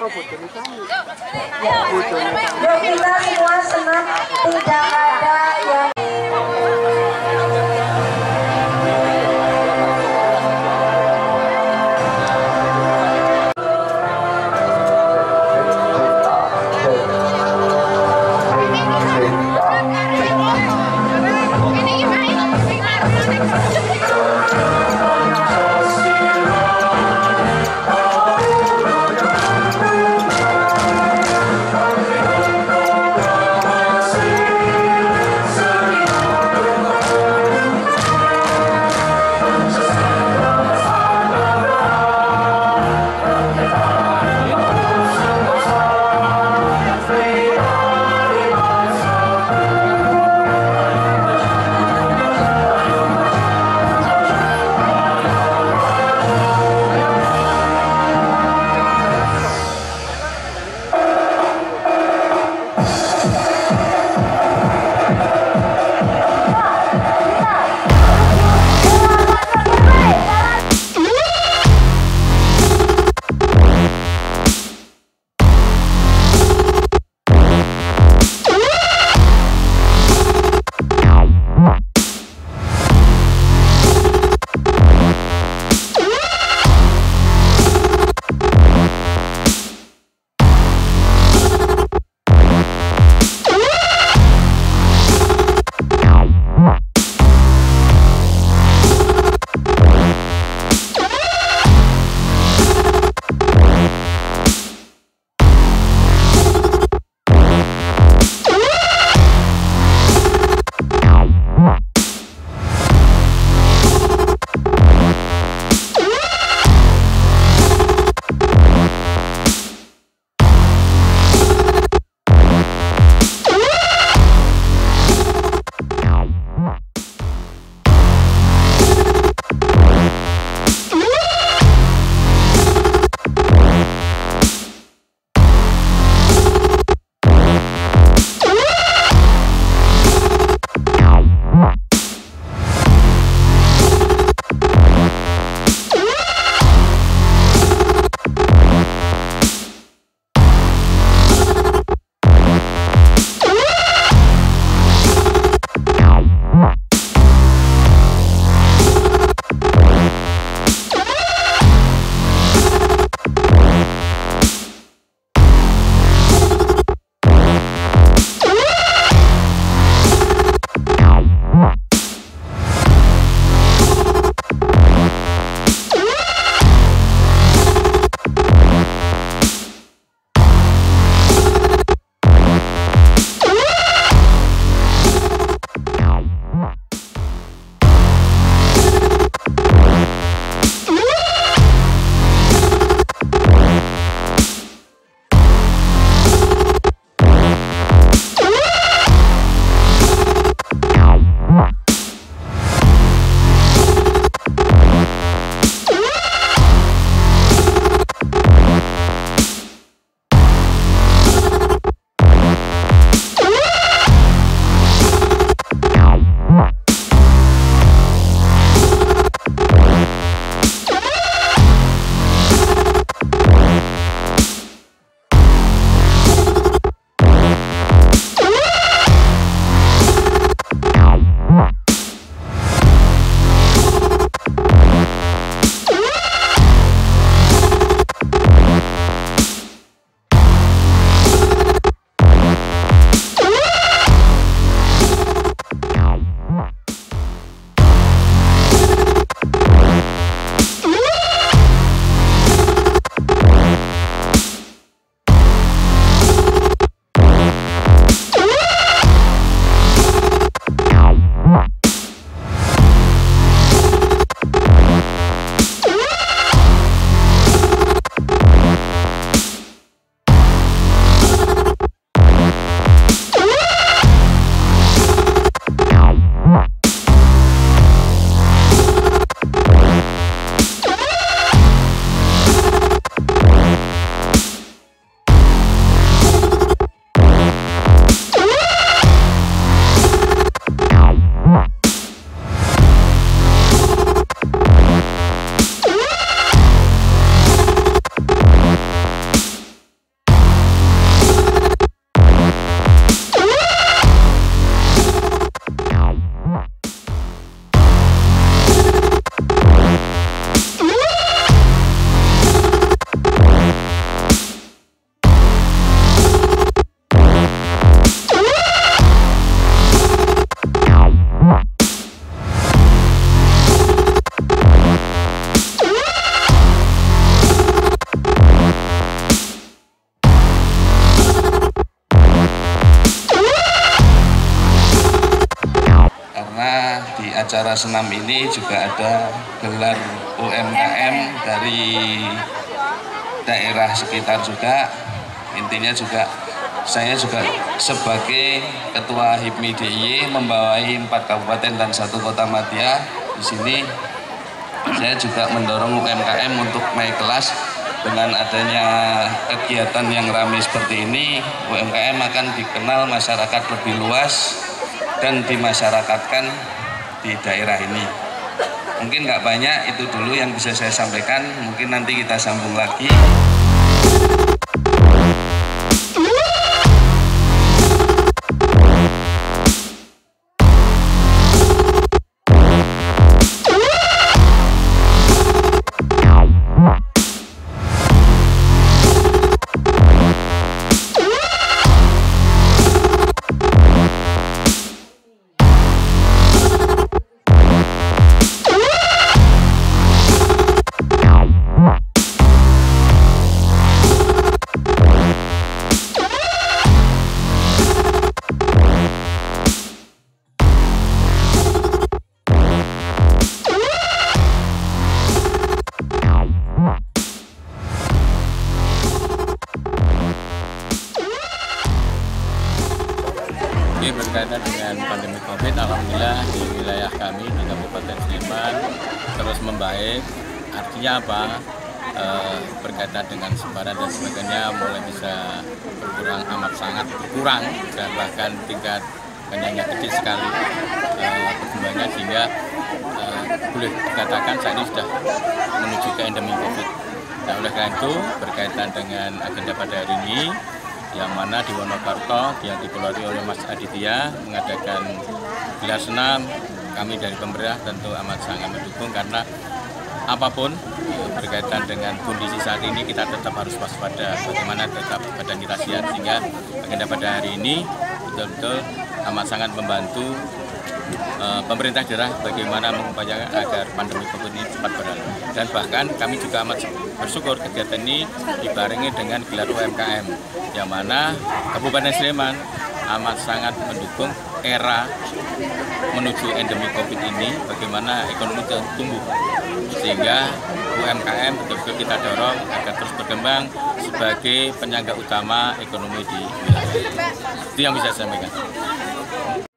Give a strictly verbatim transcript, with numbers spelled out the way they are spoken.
Yuk kita semua senang, tidak ada yang Cinta di acara senam ini juga ada gelar U M K M dari daerah sekitar juga. Intinya juga saya juga sebagai Ketua H I P M I D I Y membawai empat kabupaten dan satu kota madya. Di sini saya juga mendorong U M K M untuk naik kelas. Dengan adanya kegiatan yang ramai seperti ini, U M K M akan dikenal masyarakat lebih luas dan dimasyarakatkan di daerah ini. Mungkin nggak banyak, itu dulu yang bisa saya sampaikan. Mungkin nanti kita sambung lagi. Ini berkaitan dengan pandemi COVID, alhamdulillah di wilayah kami di Kabupaten Sleman terus membaik. Artinya apa? E, berkaitan dengan sebaran dan sebagainya mulai bisa berkurang, amat sangat berkurang, dan bahkan tingkat hanya kecil sekali e, perkembangannya, sehingga e, boleh dikatakan saat ini sudah menuju ke endemi COVID. Nah, oleh karena itu berkaitan dengan agenda pada hari ini, yang mana di Wonokarto yang dikelola oleh Mas Aditya mengadakan gelar senam, kami dari pemerintah tentu amat sangat mendukung, karena apapun berkaitan dengan kondisi saat ini kita tetap harus waspada, bagaimana tetap badan kita sehat, sehingga agenda pada hari ini betul-betul amat sangat membantu uh, pemerintah daerah bagaimana mengupayakan agar pandemi COVID ini cepat berlalu. Dan bahkan kami juga amat bersyukur kegiatan ini dibarengi dengan gelar U M K M, yang mana Kabupaten Sleman amat sangat mendukung era menuju endemi COVID ini, bagaimana ekonomi tumbuh, sehingga U M K M betul-betul kita dorong agar terus berkembang sebagai penyangga utama ekonomi di wilayah. Itu yang bisa saya sampaikan.